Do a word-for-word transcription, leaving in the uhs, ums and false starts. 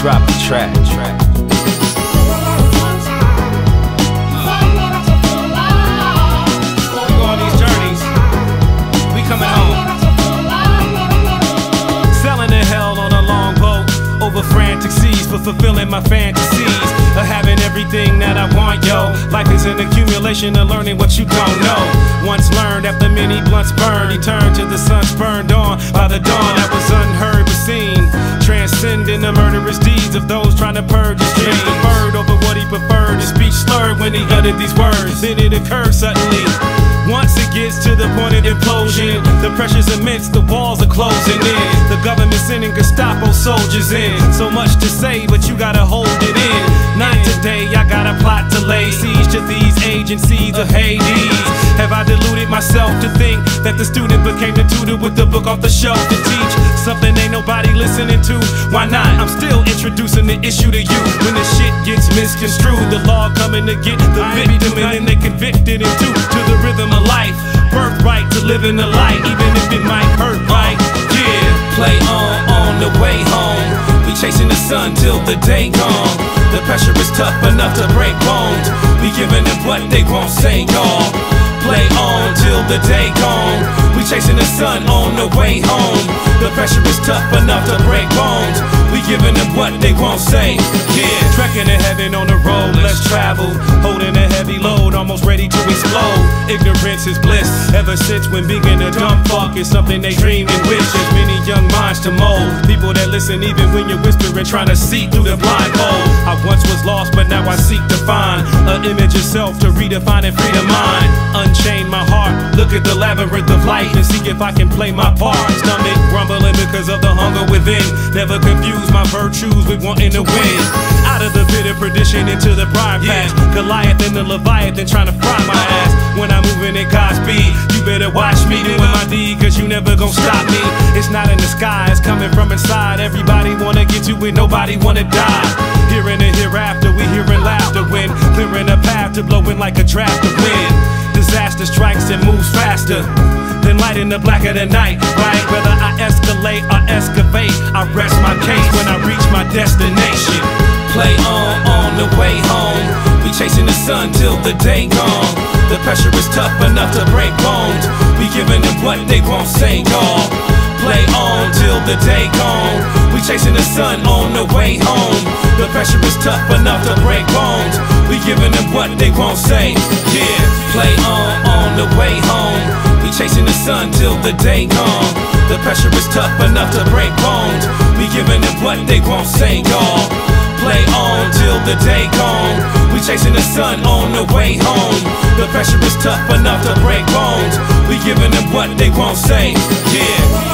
drop the track. track. Frantic seas for fulfilling my fantasies of having everything that I want, yo. Life is an accumulation of learning what you don't know. Once learned after many blunts burned, he turned till the sun's burned on by the dawn that was unheard but seen, transcending the murderous deeds of those trying to purge his dreams. The bird over what he preferred, his speech slurred when he uttered these words. Then it occurred suddenly. Once it gets to the point of implosion, the pressure's immense, the walls are closing in. The government sending Gestapo soldiers in. So much to say, but you gotta hold it in. Not today, I got a plot to lay siege to these agencies of Hades. Have I deluded myself to think that the student became the tutor with the book off the shelf to teach something ain't nobody listening to? Why not? I'm still introducing the issue to you. When the shit gets misconstrued, the law coming to get the victim and then they convicted into to the rhythm of life. Birthright to live in the light, even if it might hurt, right? Yeah, play on on the way home. We chasing the sun till the day gone. The pressure is tough enough to break bones. We giving them what they won't say, y'all. Play on till the day gone. We chasing the sun on the way home. The pressure is tough enough to break bones. We giving them what they won't say. Yeah, trekking to heaven on the road, let's travel. Holding a heavy load, almost ready to explode. Ignorance is bliss. Ever since when being a dumb fuck is something they dream and wish. There's many young minds to mold. People that listen even when you're whispering, trying to see through the blindfold. I once was lost, but now I seek to find an image of self to redefine and free the mind. Unchain my heart, look at the labyrinth of light and see if I can play my part. Stomach grumbling because of the hunger within. Never confuse my virtues with wanting to win. Out of the pit of perdition into the briar patch. Goliath and the Leviathan trying to fry my ass. When I'm moving at God's speed, you better watch me doing my deed, cause you never gon' stop me. It's not in the sky, it's coming from inside. Everybody wanna get to it, nobody wanna die. Here in the hereafter, we hearing laughter when clearing a path to blowing like a draft of wind. Disaster strikes and moves faster than light in the black of the night, right? Whether I escalate or excavate, I rest my case when I reach my destination. Play on on the way home. We chasing the sun till the day gone. The pressure is tough enough to break bones. We giving them what they won't say, y'all. Play on till the day gone. We chasing the sun on the way home. The pressure is tough enough to break bones. We giving them what they won't say. Yeah, play on on the way home. We chasing the sun till the day gone. The pressure is tough enough to break bones. We giving them what they won't say, y'all. Play on till the day gone. We chasing the sun on the way home. The pressure is tough enough to break bones. We giving them what they won't say. Yeah.